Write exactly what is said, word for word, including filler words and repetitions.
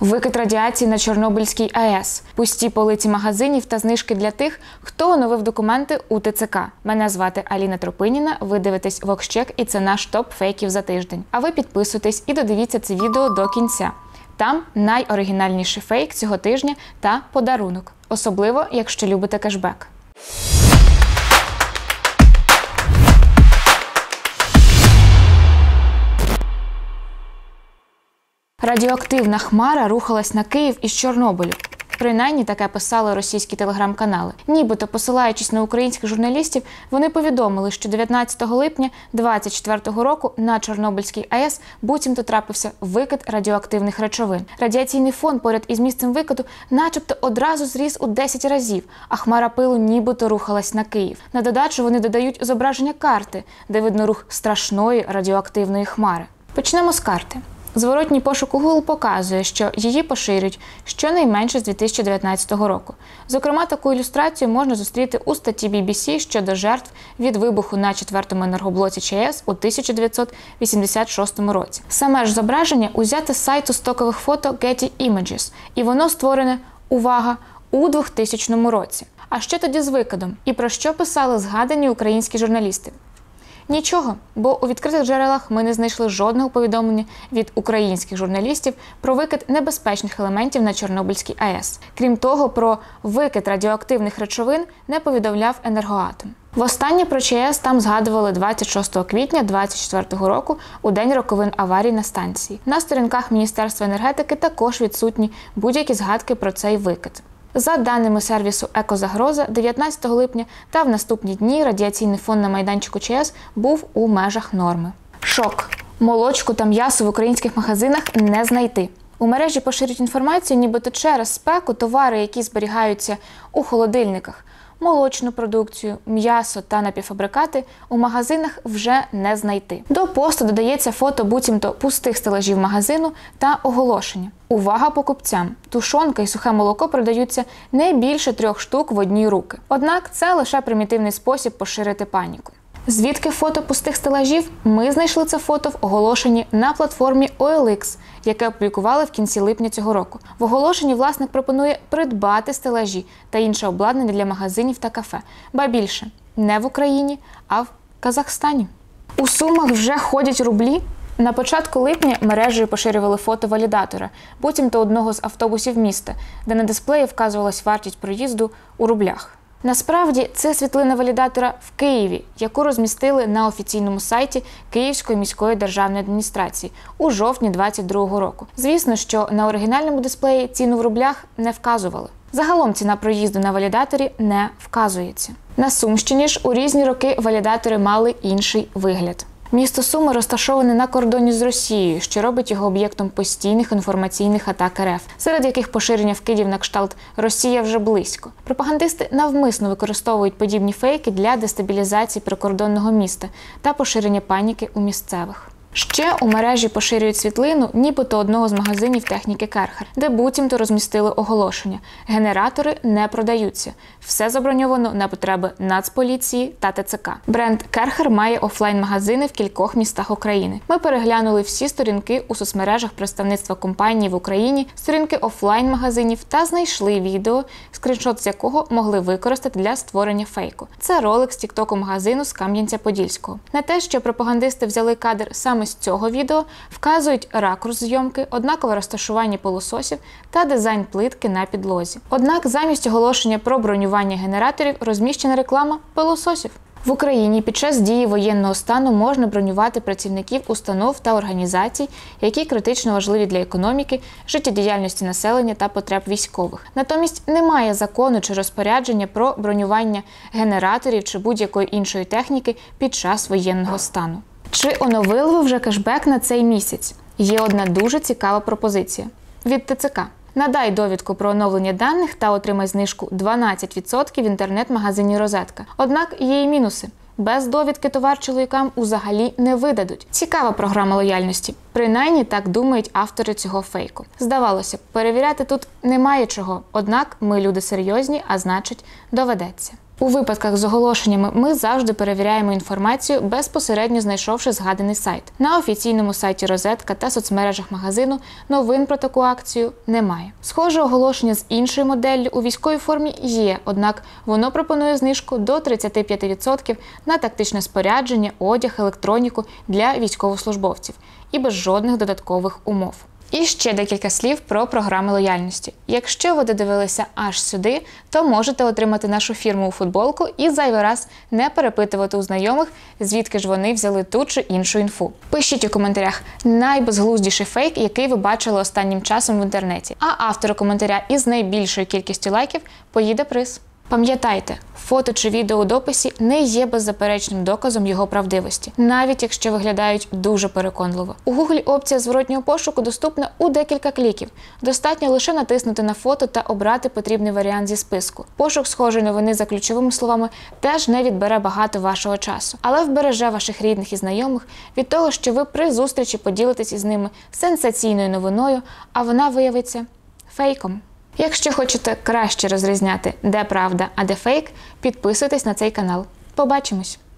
Викид радіації на Чорнобильській АЕС, пусті полиці магазинів та знижки для тих, хто оновив документи у ТЦК. Мене звати Аліна Тропиніна, ви дивитесь Воксчек і це наш топ фейків за тиждень. А ви підписуйтесь і додивіться це відео до кінця. Там найоригінальніший фейк цього тижня та подарунок. Особливо, якщо любите кешбек. Радіоактивна хмара рухалась на Київ із Чорнобилю. Принаймні, таке писали російські телеграм-канали. Нібито, посилаючись на українських журналістів, вони повідомили, що дев'ятнадцятого липня двадцять четвертого року на Чорнобильській АЕС буцімто трапився викид радіоактивних речовин. Радіаційний фон поряд із місцем викиду начебто одразу зріс у десять разів, а хмара пилу нібито рухалась на Київ. На додачу вони додають зображення карти, де видно рух страшної радіоактивної хмари. Почнемо з карти. Зворотній пошук у Google показує, що її поширюють щонайменше з дві тисячі дев'ятнадцятого року. Зокрема, таку ілюстрацію можна зустріти у статті бі бі сі щодо жертв від вибуху на четвертому енергоблоці ЧАЕС у тисяча дев'ятсот вісімдесят шостому році. Саме ж зображення узяте з сайту стокових фото Getty Images, і воно створене, увага, у двохтисячному році. А що тоді з викидом? І про що писали згадані українські журналісти? Нічого, бо у відкритих джерелах ми не знайшли жодного повідомлення від українських журналістів про викид небезпечних елементів на Чорнобильській АЕС. Крім того, про викид радіоактивних речовин не повідомляв Енергоатом. Востаннє про ЧАЕС там згадували двадцять шостого квітня двадцять четвертого року у день роковин аварії на станції. На сторінках Міністерства енергетики також відсутні будь-які згадки про цей викид. За даними сервісу «Екозагроза», дев'ятнадцятого липня та в наступні дні радіаційний фон на майданчику ЧАЕС був у межах норми. Шок. Молочку та м'ясо в українських магазинах не знайти. У мережі поширюють інформацію, нібито через спеку товари, які зберігаються у холодильниках, молочну продукцію, м'ясо та напівфабрикати у магазинах вже не знайти. До посту додається фото буцімто пустих стелажів магазину та оголошення. Увага покупцям! Тушонка і сухе молоко продаються не більше трьох штук в одні руки. Однак це лише примітивний спосіб поширити паніку. Звідки фото пустих стелажів? Ми знайшли це фото в оголошенні на платформі о ел ікс, яке опублікували в кінці липня цього року. В оголошенні власник пропонує придбати стелажі та інше обладнання для магазинів та кафе. Ба більше, не в Україні, а в Казахстані. У Сумах вже ходять рублі? На початку липня мережею поширювали фото валідатора, буцімто одного з автобусів міста, де на дисплеї вказувалась вартість проїзду у рублях. Насправді, це світлина валідатора в Києві, яку розмістили на офіційному сайті Київської міської державної адміністрації у жовтні двадцять другого року. Звісно, що на оригінальному дисплеї ціну в рублях не вказували. Загалом ціна проїзду на валідаторі не вказується. На Сумщині ж у різні роки валідатори мали інший вигляд. Місто Суми розташоване на кордоні з Росією, що робить його об'єктом постійних інформаційних атак РФ, серед яких поширення вкидів на кшталт «Росія вже близько». Пропагандисти навмисно використовують подібні фейки для дестабілізації прикордонного міста та поширення паніки у місцевих. Ще у мережі поширюють світлину нібито одного з магазинів техніки Керхер, де буцімто розмістили оголошення. Генератори не продаються. Все заброньовано на потреби Нацполіції та ТЦК. Бренд Керхер має офлайн-магазини в кількох містах України. Ми переглянули всі сторінки у соцмережах представництва компанії в Україні, сторінки офлайн-магазинів та знайшли відео, скріншот з якого могли використати для створення фейку. Це ролик з тіктоку магазину з Кам'янця-Подільського. На те, що пропагандисти взяли кадр саме з цього відео, вказують ракурс зйомки, однакове розташування пилососів та дизайн плитки на підлозі. Однак замість оголошення про бронювання генераторів розміщена реклама пилососів. В Україні під час дії воєнного стану можна бронювати працівників установ та організацій, які критично важливі для економіки, життєдіяльності населення та потреб військових. Натомість немає закону чи розпорядження про бронювання генераторів чи будь-якої іншої техніки під час воєнного стану. Чи оновили ви вже кешбек на цей місяць? Є одна дуже цікава пропозиція від ТЦК. Надай довідку про оновлення даних та отримай знижку дванадцять відсотків в інтернет-магазині «Розетка». Однак є і мінуси. Без довідки товар чоловікам взагалі не видадуть. Цікава програма лояльності. Принаймні так думають автори цього фейку. Здавалося б, перевіряти тут немає чого. Однак ми люди серйозні, а значить доведеться. У випадках з оголошеннями ми завжди перевіряємо інформацію, безпосередньо знайшовши згаданий сайт. На офіційному сайті «Розетка» та соцмережах магазину новин про таку акцію немає. Схоже оголошення з іншою моделлю у військовій формі є, однак воно пропонує знижку до тридцяти п'яти відсотків на тактичне спорядження, одяг, електроніку для військовослужбовців і без жодних додаткових умов. І ще декілька слів про програми лояльності. Якщо ви додивилися аж сюди, то можете отримати нашу фірмову футболку і зайвий раз не перепитувати у знайомих, звідки ж вони взяли ту чи іншу інфу. Пишіть у коментарях найбезглуздіший фейк, який ви бачили останнім часом в інтернеті. А автору коментаря із найбільшою кількістю лайків поїде приз. Пам'ятайте, фото чи відео у дописі не є беззаперечним доказом його правдивості, навіть якщо виглядають дуже переконливо. У Google опція зворотнього пошуку доступна у декілька кліків. Достатньо лише натиснути на фото та обрати потрібний варіант зі списку. Пошук схожої новини за ключовими словами теж не відбере багато вашого часу, але вбереже ваших рідних і знайомих від того, що ви при зустрічі поділитесь із ними сенсаційною новиною, а вона виявиться фейком. Якщо хочете краще розрізняти, де правда, а де фейк, підписуйтесь на цей канал. Побачимось!